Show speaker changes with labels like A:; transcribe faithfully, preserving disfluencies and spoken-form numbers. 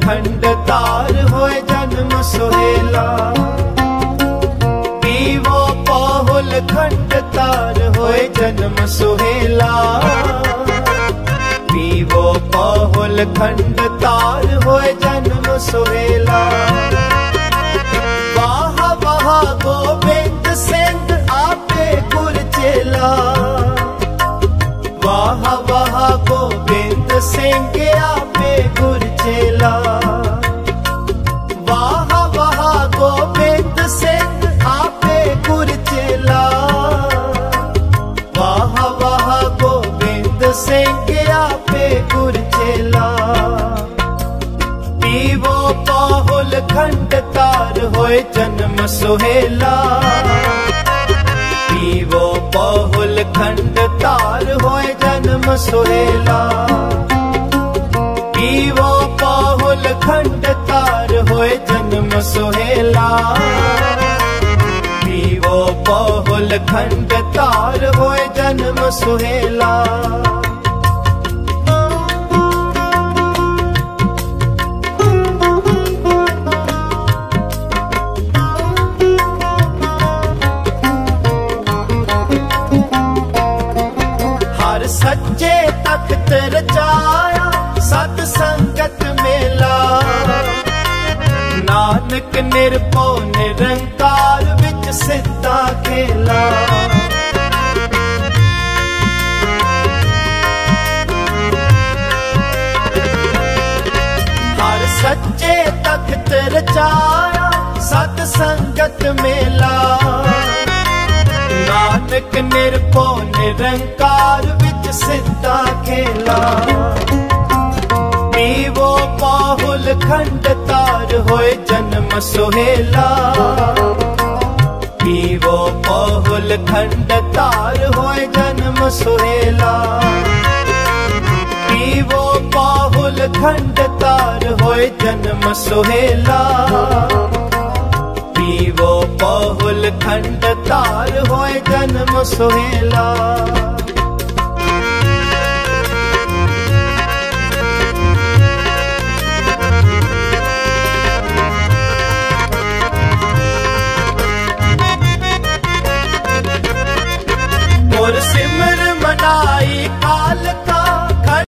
A: खंड तार होए जन्म सोहेला। पीवो पाहुल खंड तार होए जन्म सोहेला। पीवो पाहुल खंड तार होए जन्म सोहेला। वाह वाह गोबिंद सिंह आपे गुर चेला। वाह वाह गोबिंद सिंह आपे गुर चेला। वाह वाह गोबिंद सिंह आपे गुर चेला। वाह वाह गोबिंद सिंह आपे गुर चेला। पीवो पाहुल खंड तार होए जन्म सोहेला। पीवो पाहुल खंड तार होए जन्म सोहेला। पीवो पाहुल खंड तार होए जन्म सोहेला। पीवो पाहुल खंड तार होए जन्म सोहेला। सच्चे तख्त रचाया सत संगत मेला। नानक निरभौ निरंकार विच सिद्धा खेला। हर सच्चे तख्त रचाया सत संगत मेला। नानक निरभौ निरंकार विच सिद्धा खेला। पीवो पाहुल खंड तार होए जन्म सोहेला। पीवो पाहुल खंड तार होए जन्म सोहेला। पीवो पाहुल खंड तार होए जन्म सोहेला। पीवो पाहुल खंड तार होए जन्म सोहेला।